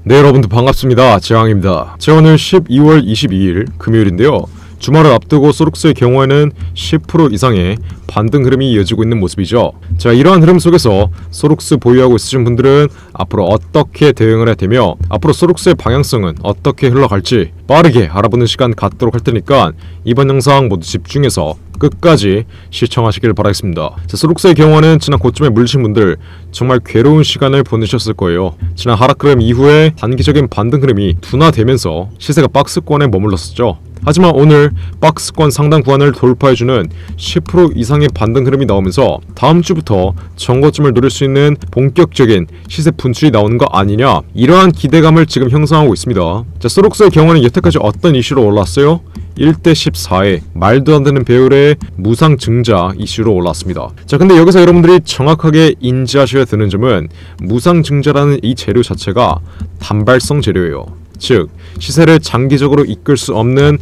네, 여러분들 반갑습니다. 재왕입니다. 자, 오늘 12월 22일 금요일인데요. 주말을 앞두고 소록스의 경우에는 10% 이상의 반등 흐름이 이어지고 있는 모습이죠. 자, 이러한 흐름 속에서 소록스 보유하고 있으신 분들은 앞으로 어떻게 대응을 해야 되며 앞으로 소록스의 방향성은 어떻게 흘러갈지 빠르게 알아보는 시간 갖도록 할 테니까 이번 영상 모두 집중해서 끝까지 시청하시길 바라겠습니다. 자, 소록스의 경우는 지난 고점에 물리신 분들 정말 괴로운 시간을 보내셨을 거예요. 지난 하락 흐름 이후에 단기적인 반등 흐름이 둔화되면서 시세가 박스권에 머물렀었죠. 하지만 오늘 박스권 상단 구간을 돌파해주는 10% 이상의 반등 흐름이 나오면서 다음 주부터 정고점을 노릴 수 있는 본격적인 시세 분출이 나오는 거 아니냐, 이러한 기대감을 지금 형성하고 있습니다. 자, 소록스의 경우는 여태까지 어떤 이슈로 올랐어요? 1대 14의 말도 안 되는 배율의 무상 증자 이슈로 올랐습니다. 자, 근데 여기서 여러분들이 정확하게 인지하셔야 되는 점은 무상 증자라는 이 재료 자체가 단발성 재료예요. 즉, 시세를 장기적으로 이끌 수 없는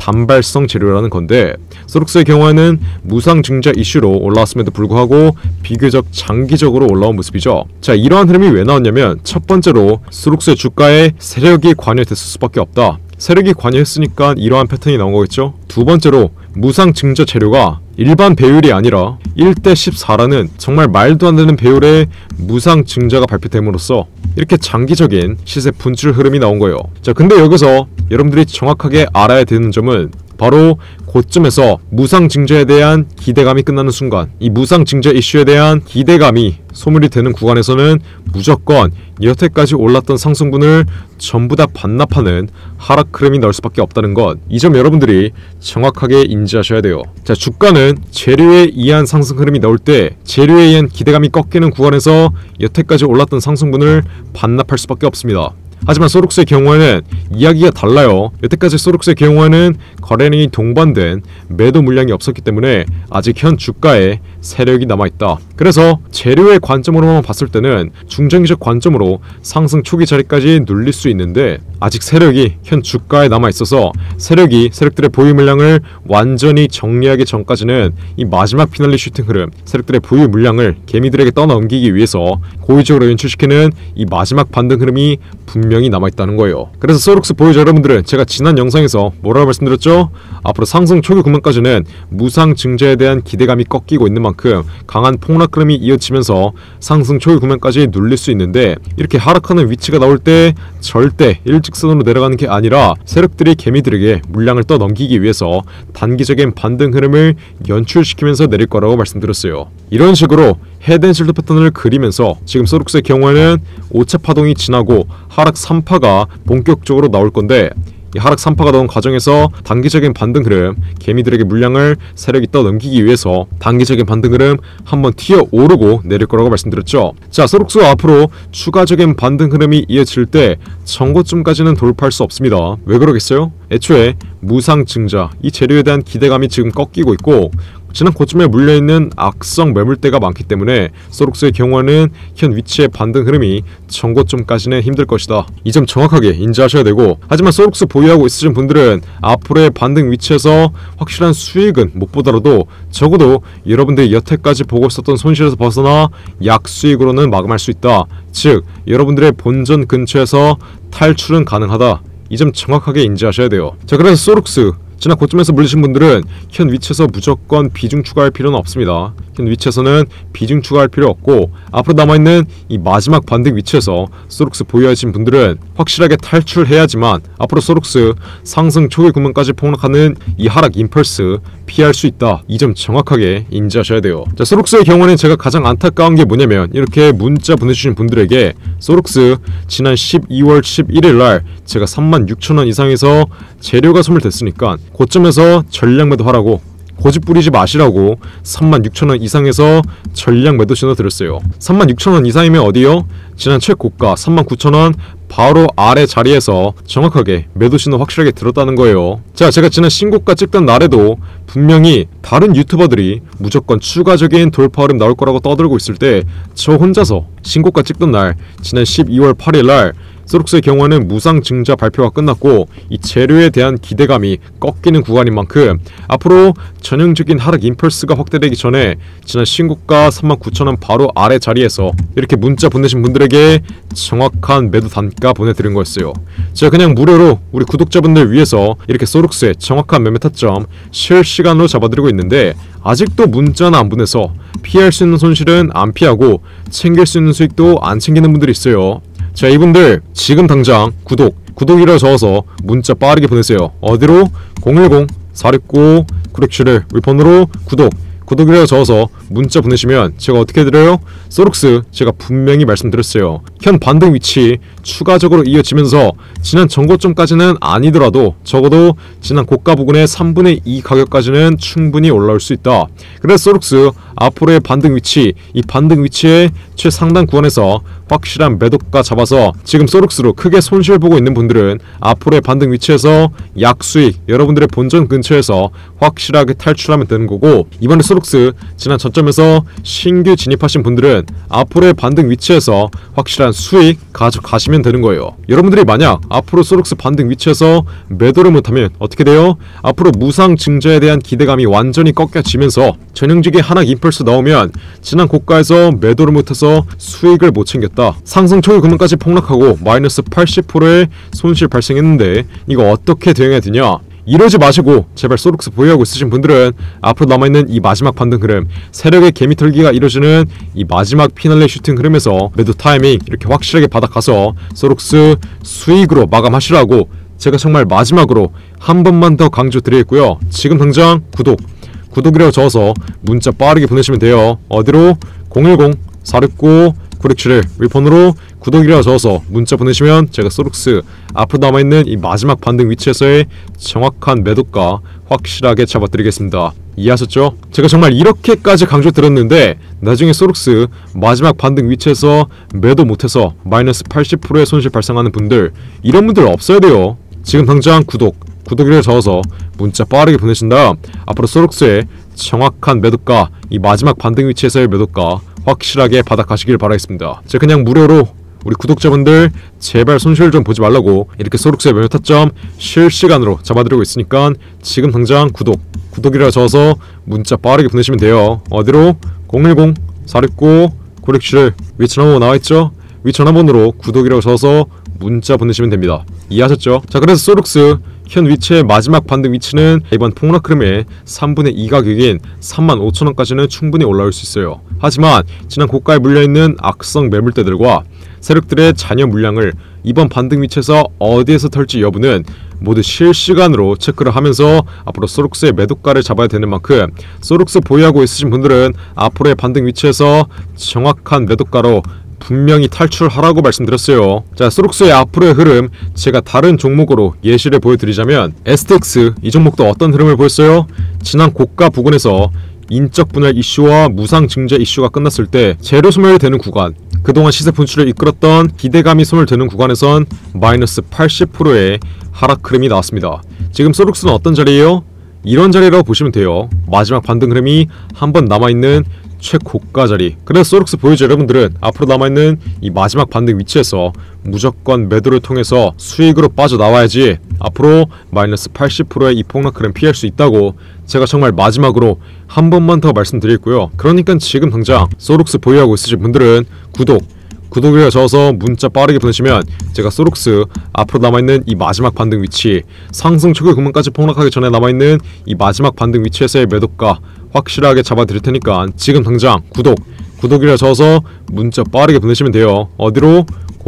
단발성 재료라는 건데, 소록스의 경우에는 무상 증자 이슈로 올라왔음에도 불구하고 비교적 장기적으로 올라온 모습이죠. 자, 이러한 흐름이 왜 나왔냐면, 첫 번째로 소록스의 주가에 세력이 관여됐을 수밖에 없다. 세력이 관여했으니까 이러한 패턴이 나온 거겠죠. 두 번째로 무상 증자 재료가 일반 배율이 아니라 1대 14라는 정말 말도 안 되는 배율의 무상 증자가 발표됨으로써 이렇게 장기적인 시세 분출 흐름이 나온 거예요. 자, 근데 여기서 여러분들이 정확하게 알아야 되는 점은 바로 고점에서 무상 증자에 대한 기대감이 끝나는 순간, 이 무상 증자 이슈에 대한 기대감이 소멸이 되는 구간에서는 무조건 여태까지 올랐던 상승분을 전부 다 반납하는 하락 흐름이 나올 수밖에 없다는 것, 이 점 여러분들이 정확하게 인지하셔야 돼요. 자, 주가는 재료에 의한 상승 흐름이 나올 때 재료에 의한 기대감이 꺾이는 구간에서 여태까지 올랐던 상승분을 반납할 수밖에 없습니다. 하지만 소록스의 경우에는 이야기가 달라요. 여태까지 소록스의 경우에는 거래량이 동반된 매도 물량이 없었기 때문에 아직 현 주가에 세력이 남아있다. 그래서 재료의 관점으로만 봤을 때는 중장기적 관점으로 상승 초기 자리까지 눌릴 수 있는데, 아직 세력이 현 주가에 남아있어서 세력들의 보유 물량을 완전히 정리하기 전까지는 이 마지막 피날리 슈팅 흐름, 세력들의 보유 물량을 개미들에게 떠넘기기 위해서 고의적으로 연출시키는 이 마지막 반등 흐름이 분명히 남아있다는 거예요. 그래서 소록스 보유자 여러분들은 제가 지난 영상에서 뭐라고 말씀드렸죠? 앞으로 상승 초기 구간까지는 무상 증자에 대한 기대감이 꺾이고 있는 만큼 강한 폭락 흐름이 이어지면서 상승 초기 구간까지 눌릴 수 있는데, 이렇게 하락하는 위치가 나올 때 절대 일직선으로 내려가는 게 아니라 세력들이 개미들에게 물량을 떠넘기기 위해서 단기적인 반등 흐름을 연출시키면서 내릴 거라고 말씀드렸어요. 이런 식으로 헤드앤숄더 패턴을 그리면서 지금 소록스의 경우에는 5차 파동이 지나고 하락 3파가 본격적으로 나올 건데, 이 하락 3파가 나온 과정에서 단기적인 반등 흐름, 개미들에게 물량을 세력이 떠넘기기 위해서 단기적인 반등 흐름 한번 튀어오르고 내릴 거라고 말씀드렸죠. 자, 소록스가 앞으로 추가적인 반등 흐름이 이어질 때 정고점까지는 돌파할 수 없습니다. 왜 그러겠어요? 애초에 무상 증자, 이 재료에 대한 기대감이 지금 꺾이고 있고, 지난 고점에 물려있는 악성 매물대가 많기 때문에 소록스의 경우에는 현 위치의 반등 흐름이 정고점까지는 힘들 것이다. 이 점 정확하게 인지하셔야 되고, 하지만 소록스 보유하고 있으신 분들은 앞으로의 반등 위치에서 확실한 수익은 못 보더라도 적어도 여러분들이 여태까지 보고 있었던 손실에서 벗어나 약수익으로는 마감할 수 있다. 즉, 여러분들의 본전 근처에서 탈출은 가능하다. 이 점 정확하게 인지하셔야 돼요. 자, 그래서 소록스 지난 고점에서 물리신 분들은 현 위치에서 무조건 비중 추가할 필요는 없습니다. 현 위치에서는 비중 추가할 필요 없고, 앞으로 남아있는 이 마지막 반등 위치에서 소록스 보유하신 분들은 확실하게 탈출해야지만 앞으로 소록스 상승 초기 구간까지 폭락하는 이 하락 임펄스 피할 수 있다. 이 점 정확하게 인지하셔야 돼요. 자, 소록스의 경우는 제가 가장 안타까운 게 뭐냐면, 이렇게 문자 보내주신 분들에게 소록스 지난 12월 11일날 제가 36,000원 이상에서 재료가 소멸됐으니까 고점에서 전량 매도하라고, 고집 부리지 마시라고 36,000원 이상에서 전량 매도 신호 드렸어요. 36,000원 이상이면 어디요? 지난 최고가 39,000원 바로 아래 자리에서 정확하게 매도 신호 확실하게 들었다는 거예요. 자, 제가 지난 신고가 찍던 날에도 분명히 다른 유튜버들이 무조건 추가적인 돌파 흐름 나올 거라고 떠들고 있을 때 저 혼자서 신고가 찍던 날, 지난 12월 8일 날 소록스의 경우에는 무상 증자 발표가 끝났고 이 재료에 대한 기대감이 꺾이는 구간인 만큼 앞으로 전형적인 하락 임펄스가 확대되기 전에 지난 신고가 39,000원 바로 아래 자리에서 이렇게 문자 보내신 분들에게 정확한 매도 단가 보내드린 거였어요. 제가 그냥 무료로 우리 구독자분들 위해서 이렇게 소록스의 정확한 매매 타점 실시간으로 잡아드리고 있는데 아직도 문자는 안 보내서 피할 수 있는 손실은 안 피하고 챙길 수 있는 수익도 안 챙기는 분들이 있어요. 자, 이분들 지금 당장 구독이라 적어서 문자 빠르게 보내세요. 어디로? 010-469-9671 우리 번호로 구독이라 적어서 문자 보내시면 제가 어떻게 드려요? 소록스 제가 분명히 말씀드렸어요. 현 반등 위치 추가적으로 이어지면서 지난 전고점까지는 아니더라도 적어도 지난 고가 부근의 3분의 2 가격까지는 충분히 올라올 수 있다. 그래서 소록스 앞으로의 반등 위치, 이 반등 위치의 최상단 구간에서 확실한 매도가 잡아서 지금 소록스로 크게 손실 보고 있는 분들은 앞으로의 반등 위치에서 약수익 여러분들의 본전 근처에서 확실하게 탈출하면 되는 거고, 이번에 소록스 지난 저점에서 신규 진입하신 분들은 앞으로의 반등 위치에서 확실한 수익 가져가시면 되는 거예요. 여러분들이 만약 앞으로 소록스 반등 위치에서 매도를 못하면 어떻게 돼요? 앞으로 무상 증자에 대한 기대감이 완전히 꺾여지면서 전형적인 하락 임펄스 나오면 지난 고가에서 매도를 못해서 수익을 못 챙겼다. 상승 초기 금액까지 폭락하고 마이너스 80%의 손실 발생했는데 이거 어떻게 대응해야 되냐? 이러지 마시고 제발 소록스 보유하고 있으신 분들은 앞으로 남아있는 이 마지막 반등 흐름, 세력의 개미털기가 이루어지는 이 마지막 피날레 슈팅 흐름에서 매도 타이밍 이렇게 확실하게 받아가서 소록스 수익으로 마감하시라고 제가 정말 마지막으로 한 번만 더 강조드리겠고요. 지금 당장 구독이라고 적어서 문자 빠르게 보내시면 돼요. 어디로? 010-469-9671 우리 번호로 구독이라고 적어서 문자 보내시면 제가 소록스 앞으로 남아있는 이 마지막 반등 위치에서의 정확한 매도가 확실하게 잡아드리겠습니다. 이해하셨죠? 제가 정말 이렇게까지 강조드렸는데 나중에 소록스 마지막 반등 위치에서 매도 못해서 마이너스 80%의 손실 발생하는 분들, 이런 분들 없어야 돼요. 지금 당장 구독이라고 적어서 문자 빠르게 보내신 다음 앞으로 소록스의 정확한 매도가, 이 마지막 반등 위치에서의 매도가 확실하게 받아가시길 바라겠습니다. 제가 그냥 무료로 우리 구독자분들 제발 손실 좀 보지 말라고 이렇게 소록스의 매매 타점 실시간으로 잡아드리고 있으니까 지금 당장 구독이라 적어서 문자 빠르게 보내시면 돼요. 어디로? 010-469-9671 위 전화번호 나와있죠? 위 전화번호로 구독이라고 적어서 문자 보내시면 됩니다. 이해하셨죠? 자, 그래서 소록스 현 위치의 마지막 반등 위치는 이번 폭락 흐름의 3분의 2 가격인 35,000원까지는 충분히 올라올 수 있어요. 하지만 지난 고가에 물려있는 악성 매물대들과 세력들의 잔여 물량을 이번 반등 위치에서 어디에서 털지 여부는 모두 실시간으로 체크를 하면서 앞으로 소록스의 매도가를 잡아야 되는 만큼 소록스 보유하고 있으신 분들은 앞으로의 반등 위치에서 정확한 매도가로 분명히 탈출하라고 말씀드렸어요. 자, 소록스의 앞으로의 흐름 제가 다른 종목으로 예시를 보여드리자면 STX 이 종목도 어떤 흐름을 보였어요? 지난 고가 부근에서 인적 분할 이슈와 무상 증자 이슈가 끝났을 때 재료 소멸되는 구간, 그동안 시세 분출을 이끌었던 기대감이 소멸되는 구간에선 마이너스 80%의 하락 흐름이 나왔습니다. 지금 소록스는 어떤 자리예요? 이런 자리라고 보시면 돼요. 마지막 반등 흐름이 한 번 남아있는 최고가 자리. 그래서 소록스 보유자 여러분들은 앞으로 남아있는 이 마지막 반등 위치에서 무조건 매도를 통해서 수익으로 빠져나와야지 앞으로 마이너스 80%의 이 폭락 흐름 피할 수 있다고 제가 정말 마지막으로 한 번만 더 말씀드리고요. 그러니까 지금 당장 소록스 보유하고 있으신 분들은 구독이라 적어서 문자 빠르게 보내시면 제가 소록스 앞으로 남아있는 이 마지막 반등 위치, 상승 초기 금액까지 폭락하기 전에 남아있는 이 마지막 반등 위치에서의 매도가 확실하게 잡아드릴 테니까 지금 당장 구독이라 적어서 문자 빠르게 보내시면 돼요. 어디로?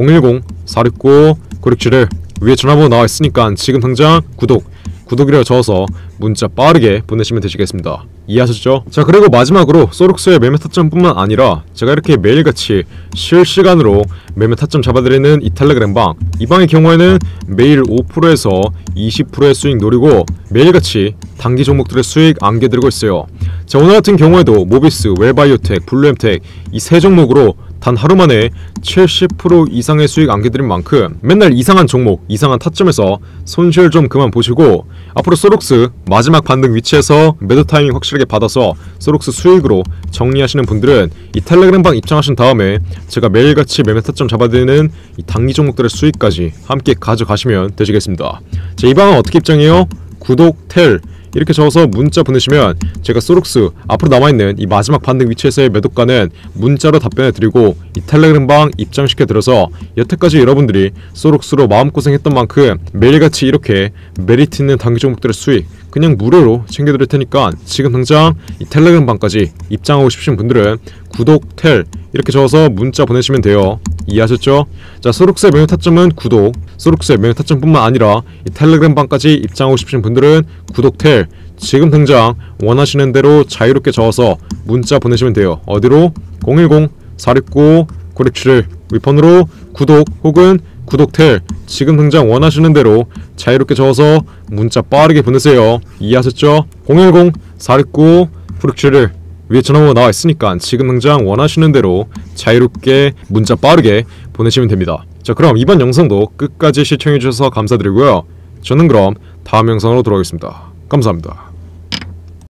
010-469-9671 위에 전화번호 나와 있으니까 지금 당장 구독이라 적어서 문자 빠르게 보내시면 되시겠습니다. 이해하셨죠? 자, 그리고 마지막으로 소록스의 매매 타점뿐만 아니라 제가 이렇게 매일같이 실시간으로 매매 타점 잡아드리는 이 텔레그램방, 이 방의 경우에는 매일 5%에서 20%의 수익 노리고 매일같이 단기 종목들의 수익 안겨드리고 있어요. 자, 오늘 같은 경우에도 모비스, 웰바이오텍, 블루엠텍 이 세 종목으로 단 하루 만에 70% 이상의 수익 안겨드린 만큼 맨날 이상한 종목, 이상한 타점에서 손실 좀 그만 보시고 앞으로 소록스 마지막 반등 위치에서 매도 타이밍 확실하게 받아서 소록스 수익으로 정리하시는 분들은 이 텔레그램방 입장하신 다음에 제가 매일같이 매매 타점 잡아드리는 이 단기 종목들의 수익까지 함께 가져가시면 되시겠습니다. 자, 이 방은 어떻게 입장해요? 구독, 텔 이렇게 적어서 문자 보내시면 제가 소록스 앞으로 남아있는 이 마지막 반등 위치에서의 매도가는 문자로 답변해드리고 이 텔레그램방 입장시켜드려서 여태까지 여러분들이 소록스로 마음고생했던 만큼 매일같이 이렇게 메리트 있는 단기 종목들의 수익 그냥 무료로 챙겨드릴 테니까 지금 당장 이 텔레그램방까지 입장하고 싶으신 분들은 구독, 텔 이렇게 적어서 문자 보내시면 돼요. 이해하셨죠? 자, 소록스의 매매 타점은 구독, 소록스의 매매 타점뿐만 아니라 이 텔레그램방까지 입장하고 싶으신 분들은 구독, 텔 지금 당장 원하시는 대로 자유롭게 적어서 문자 보내시면 돼요. 어디로? 010-469-9671 위폰으로 구독 혹은 구독, 텔 지금 당장 원하시는 대로 자유롭게 적어서 문자 빠르게 보내세요. 이해하셨죠? 010-469-9671 위에 전화번호 나와 있으니까 지금 당장 원하시는 대로 자유롭게 문자 빠르게 보내시면 됩니다. 자, 그럼 이번 영상도 끝까지 시청해주셔서 감사드리고요. 저는 그럼 다음 영상으로 돌아오겠습니다. 감사합니다.